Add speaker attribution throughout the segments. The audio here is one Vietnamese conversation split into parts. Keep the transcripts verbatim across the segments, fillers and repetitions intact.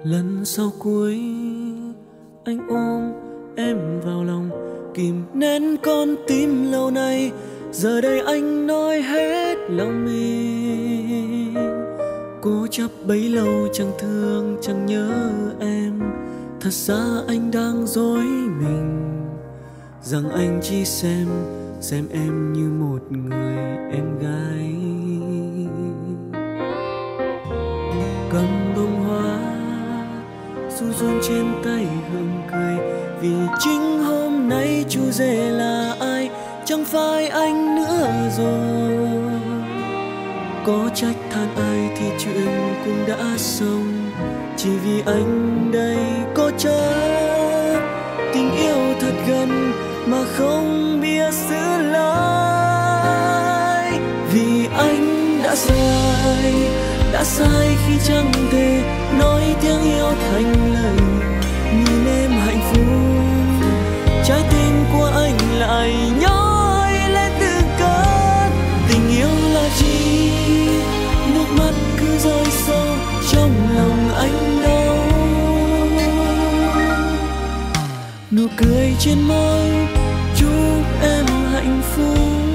Speaker 1: Lần sau cuối anh ôm em vào lòng, kìm nén con tim lâu nay. Giờ đây anh nói hết lòng mình, cố chấp bấy lâu chẳng thương chẳng nhớ em. Thật ra anh đang dối mình, rằng anh chỉ xem xem em như một người em gái. Cầm bông hoa ru run trên tay gượng cười, vì chính hôm nay chủ rể là ai, chẳng phải anh nữa rồi. Có trách than ai thì chuyện cũng đã xong, chỉ vì anh đây có chấp tình yêu thật gần mà không biết giữ lại. Vì anh đã sai, đã sai khi chẳng thể nói tiếng yêu thành lời. Nhìn em hạnh phúc, trái tim của anh lại nhói lên từng cơn. Tình yêu là chi, nước mắt cứ rơi sâu trong lòng anh đâu. Nụ cười trên môi chúc em hạnh phúc.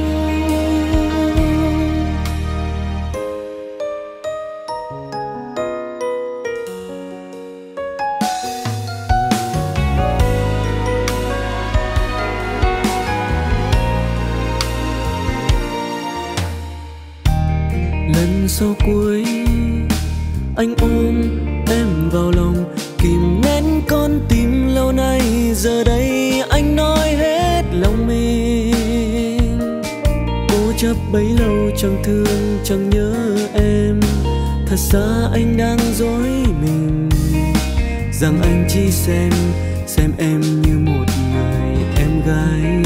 Speaker 1: Lần sau cuối anh ôm em vào lòng, kìm nén con tim lâu nay. Giờ đây anh nói hết lòng mình, cố chấp bấy lâu chẳng thương chẳng nhớ em. Thật ra anh đang dối mình, rằng anh chỉ xem xem em như một người em gái.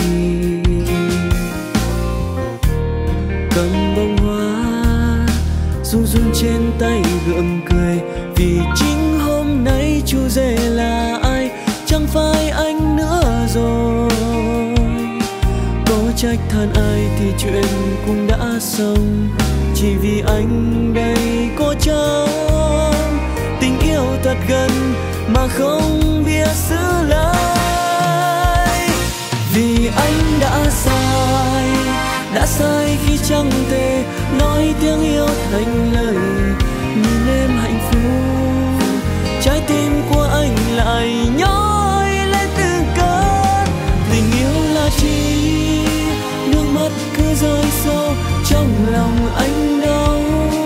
Speaker 1: Cầm bông hoa ru run trên tay gượng cười, vì chính hôm nay chủ rể là ai, chẳng phải anh nữa rồi. Có trách than ai thì chuyện cũng đã xong, chỉ vì anh đây có chấp tình yêu thật gần mà không biết giữ lại. Vì anh đã sai, đã sai khi chẳng thể nói tiếng yêu thành lời. Nhìn em hạnh phúc, trái tim của anh lại nhói lên từng cơn. Tình yêu là chi, nước mắt cứ rơi sâu trong lòng anh đâu.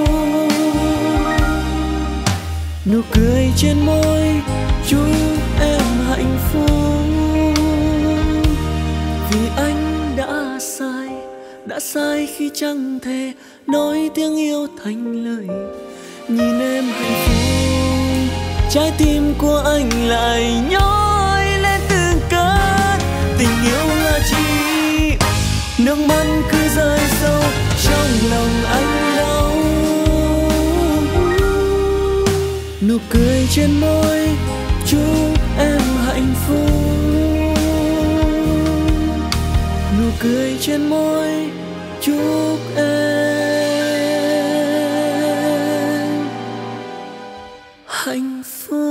Speaker 1: Nụ cười trên môi chúc em hạnh phúc. Vì anh đã sai, đã sai khi chẳng thể nói tiếng yêu thành lời. Nhìn em hạnh phúc, trái tim của anh lại nhói lên từng cơn. Tình yêu là chi, nước mắt cứ rơi sâu trong lòng anh đâu. Nụ cười trên môi chúc em hạnh phúc. Nụ cười trên môi chúc em hạnh phúc.